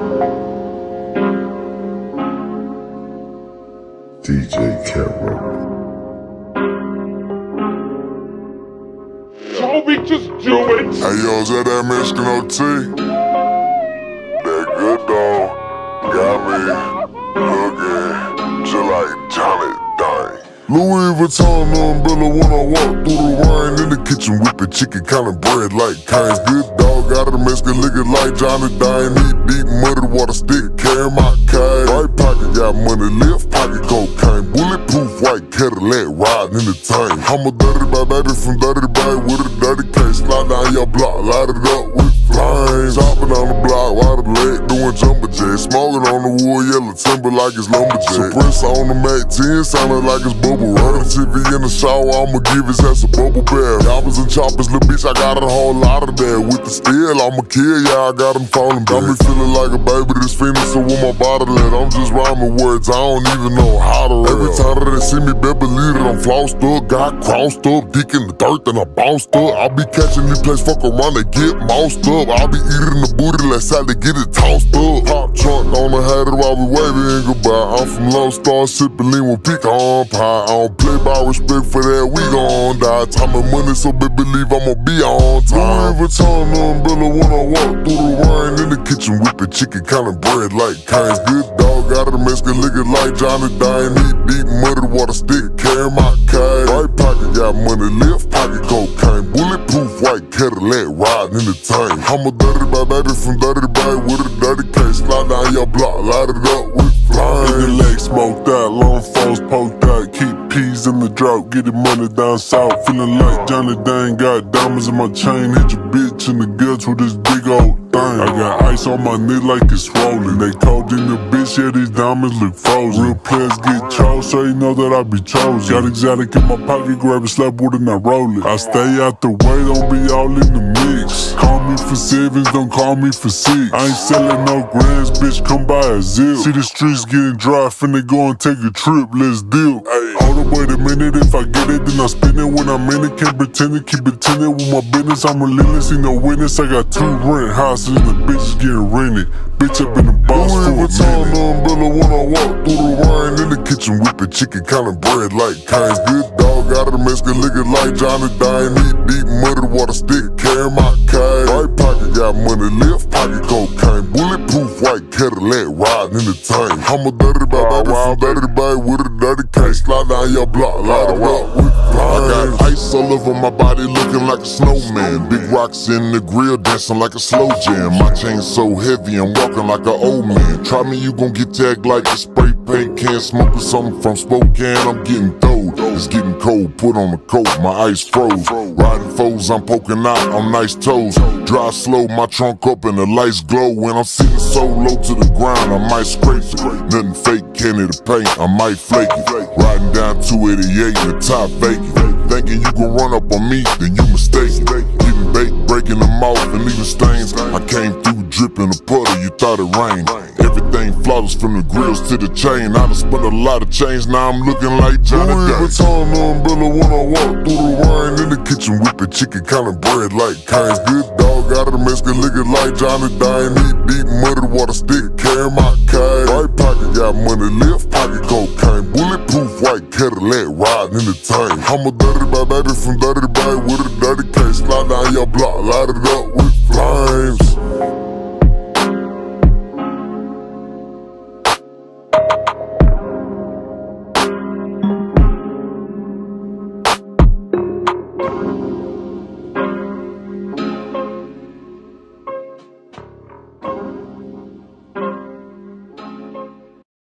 DJ Caro. Toby, just do it! Hey yo, is that Mexican OT? That good dog got me looking just like Johnny Dang. Louis Vuitton umbrella when I walk through the rain. In the kitchen whipping chicken, counting bread like Cane's. Good dog out of the Mexican looking like Johnny Dang. Eat deep muddy water stick, carry my cane. Right pocket got money, left pocket cocaine. Bulletproof white Cadillac riding in the tank. I'm a dirty baby from dirty bay with a dirty case. Slide down your block, light it up with flames. Chopping on the block while the leg doing jumper jacks. Smoking on the wood, yellow timber like it's lumberjack. Suppressor on the Mac 10, sounding like it's bubble wrap. TV in the shower, I'ma give his ass a bubble bath. Choppers and choppers, little bitch, I got a whole lot of that. With the steel, I'ma kill ya, I got him falling back. Got me feeling like a baby that's fiending, so with my bottle at, I'm just rhyming words, I don't even know how to rap. Every time that they see me, better believe that I'm flossed up. Got crossed up, dick in the dirt, then I bounced up. I'll be catching these plays, fuck around, they get moused up. I'll be eating the booty, let's how they get it tossed up. Pop trunk on the hat while we waving goodbye. I'm from Lone Star, sipping lean with pecan pie. I don't play by respect for that, we gon' die. Time and money, so baby believe I'ma be on time. Louis Vuitton umbrella when I walk through the rain. In the kitchen whipping chicken, counting bread like Cane's. Good dog out of the Mexican looking like Johnny Dang. Eat deep muddy water stick, carry my cane. Right pocket got money, left pocket cocaine. Bulletproof white Cadillac riding in the tank. I'm a dirty baby from dirty bay with a dirty case. Slide down your block, light it up with flames. In the leg smoked out, long phones poked out. Keep peas in the drought, getting money down south. Feeling like Johnny Dang, got diamonds in my chain. Hit your bitch in the guts with this big old thing. I got ice on my neck like it's swollen. They cold in the bitch, yeah, these diamonds look frozen. Real players get chose, so you know that I be chosen. Got exotic in my pocket, grab a slap with it and I roll it. I stay out the way, don't be all in the mix. Call me for sevens, don't call me for six. I ain't selling no grands, bitch, come buy a zip. See the streets getting dry, finna go and take a trip, let's deal. Hold up, wait a minute, if I get it, then I spin it. When I'm in it, can't pretend it, keep it tended with my business. I'm relentless, see no witness, I got 2 rent houses and the bitches getting rented. Bitch, I been the boss for a minute. Umbrella when I walk through the rain. In the kitchen whipping chicken, counting bread like Cane's. Good dog out of the Mexican looking like Johnny Dang. Eat deep muddy water stick, carry my cane. Right pocket got money, left pocket cocaine. Bulletproof white Cadillac riding in the tank. I'm a dirty baby from dirty bay with a dirty case. Slide down your block, light it up with flames. I got ice all over my body looking like a snowman. Big rocks in the grill dancing like a slow jam. My chain so heavy I'm walking like an old man. Try me, you gon' get tagged like a spray paint can. Smoking something from Spokane, I'm getting throwed. It's getting cold, put on a coat, my ice froze. Riding foes, I'm poking out on nice toes. Drive slow, my trunk up and the lights glow. When I'm sitting so low to the ground, I might scrape it. Nothing fake, candy to paint, I might flake it. Riding down 288 in the top vacant. Thinking you gon' run up on me, then you mistaken. Getting baked, breaking them off and leaving stains. I came through dripping a puddle, you thought it rained. Everything flawless from the grills to the chain. I done spent a lot of change, now I'm looking like Johnny Dang. Louis Vuitton umbrella when I walk through the rain. In the kitchen whipping chicken, counting bread like Cane's. Good dog out of the Mexican looking like Johnny Dang. Eat deep muddy water stick, carry my cane. Right pocket got money, left pocket cocaine. Bulletproof white Cadillac riding in the tank. I'm a dirty baby from dirty bay with a dirty case. Slide down your block, light it up with flames.